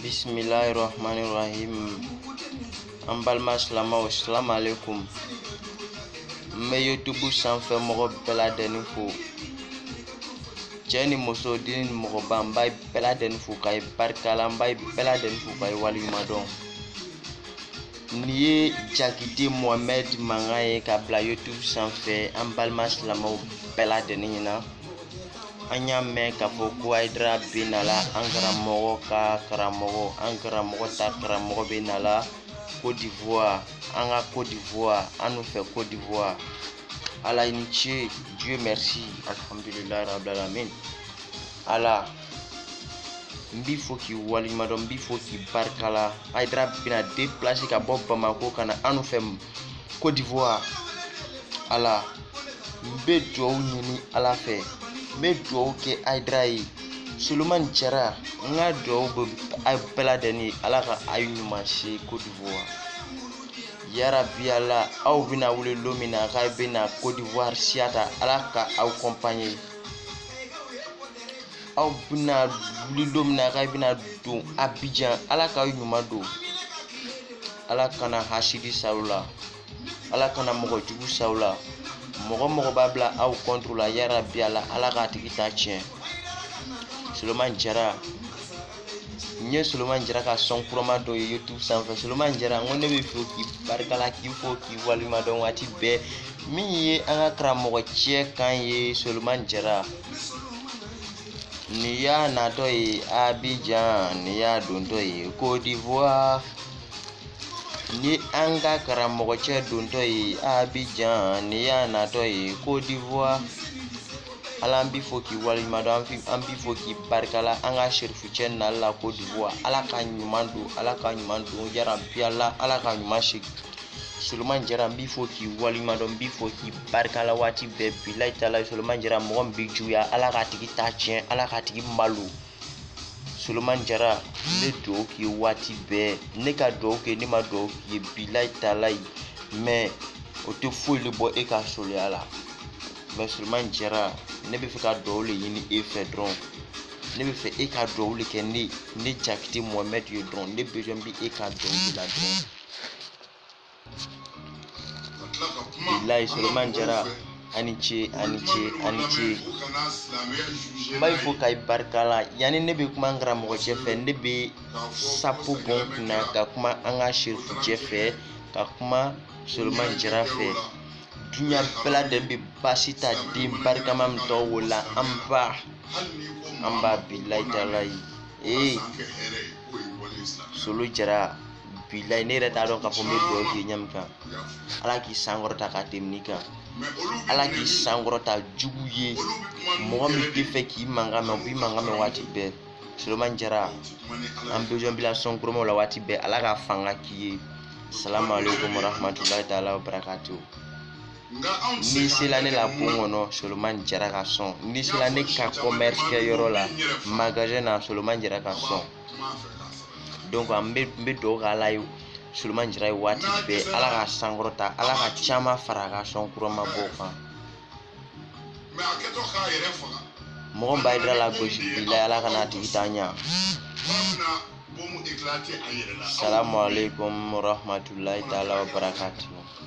Bismillahirrahmanirrahim. An balima silamɛw, salamu alaikum. N bɛ YouTube sanfɛ mɔgɔ bɛɛ lajɛlen fo. Cɛ ni muso, den ni mɔgɔba, n b'a bɛɛ lajɛlen fo k'a ye barika la, n b'a bɛɛ lajɛlen fo k'a ye waleɲuman dɔn. Nin ye Jakite Mohamed mankan ye ka bila YouTube sanfɛ an balima silamɛw bɛɛ lajɛlen ɲɛna. An y'a mɛn k'a fɔ ko Haidara bɛ na la, an karamɔgɔ ka karamɔgɔ, an karamɔgɔ ta karamɔgɔ bɛ na la Côte d'Ivoire, an ka Côte d'Ivoire, an n'u fɛ Côte d'Ivoire. Ala i ni ce, Dieu merci, alhamdulilahi rabbil alamin. Ala n b'i fo k'i waleɲuman dɔn, n b'i fo k'i barika la. Haidara bɛna déplacer ka bɔ Bamako ka na an n'u fɛ Côte d'Ivoire. Ala n bɛ dugawu ɲini Ala fɛ. N bɛ dugawu kɛ Haidara ye, Solomani Jara, n ka dugawu bɛ bɛɛ lajɛlen ye, Ala ka a' ɲuman se Côte d'Ivoire. Yarabi Ala, aw bɛna wuli don min na k'a bɛna Côte d'Ivoire siya ta, Ala ka aw accompagner. Aw bɛna wuli don min na k'a bɛna don Abidjan, Ala ka aw ɲuman don. Ala kana hasidi s'aw la, Ala kana mɔgɔ jugu s'aw la. Mɔgɔ b'a bila aw contre la, yarabi Ala, Ala k'a tigi ta tiɲɛ. Solomani Jara, n ye Solomani Jara ka sɔn kurama dɔ ye YouTube sanfɛ. Solomani Jara, n ko ne bɛ fɛ k'i barika la, k'i fo k'i waleɲuman dɔn waati bɛɛ. Min ye an ka karamɔgɔ cɛ kan ye Solomani Jara. Nin y'a natɔ ye Abidjan, nin y'a dontɔ ye Côte d'Ivoire. Ni an ka karamɔgɔ cɛ dontɔ ye Abidjan, nin y'a natɔ ye Côte d'Ivoire. Ala an b'i fo k'i waleɲuman dɔn, an b'i fo k'i barika la, an ka serifu cɛ nali la Côte d'Ivoire. Ala ka ɲuman don, Ala ka ɲuman don, yarabi Ala, Ala ka ɲuman se. Solomani Jara, n b'i fo k'i waleɲuman dɔn, n b'i fo k'i barika la waati bɛɛ. Bilahi taalahi Solomani Jara, mɔgɔ min b'i juguya, Ala k'a tigi ta tiɲɛ, Ala k'a tigi malo. Solomani Jara, n bɛ dugawu k'i ye waati bɛɛ. Ne ka dugawu kɛ, ne ma dugawu k'i ye, bilahi taalahi, mais o tɛ foyi le bɔ e ka soleya la. Mais Solomani Jara, ne bɛ fɛ ka dugawu le ɲini e fɛ dɔrɔn. Ne bɛ fɛ e ka dugawu le kɛ ne Jakite Mohamed ye dɔrɔn. Ne besoin bɛ e ka dugawu de la dɔrɔn. Bilahi Solomani Jara, ani ce. N b'a fo k'a barika la. Yani ne bɛ kuma an karamɔgɔ cɛ fɛ, ne bɛ sapo bɔ n kunna ka kuma an ka serifu cɛ fɛ, ka kuma Solomani Jara fɛ. Dunuya bɛɛ lajɛlen bɛ baasi ta den barikama min tɔgɔ wolola an ba bilahi taalahi. Solo Jara, bilahi ne yɛrɛ t'a dɔn k'a fɔ n bɛ dugawu k'i ɲɛ kan. Ala k'i sankɔrɔta ka tɛmɛ kan. Ala k'i sankɔrɔta jugu ye. Mɔgɔ min tɛ fɛ k'i mankan mɛn, o b'i mankan mɛn waati bɛɛ. Solomani Jara, an besoin b'i la sɔn kuramaw la waati bɛɛ. Ala ka fanga k'i ye. Salamu alaikum warahmatulahi taala wabarakatuh. N'i sela ne la bon kɔnɔ, Solomani Jara ka sɔn. N'i sela ne ka commerce kɛ yɔrɔ la, magasin na, Solomani Jara ka sɔn. Donc an bɛ dugawu kɛ Ala ye, Solomani Jara ye waati bɛɛ. Ala ka sankɔrɔta, Ala ka caman fara a ka sɔn kurama bɔ kan. Mɔgɔ min b'a Haidara la gosi, bilahi Ala kana a tigi ta ɲɛ. Salamu alaikum warahmatulahi taala wabarakatuh.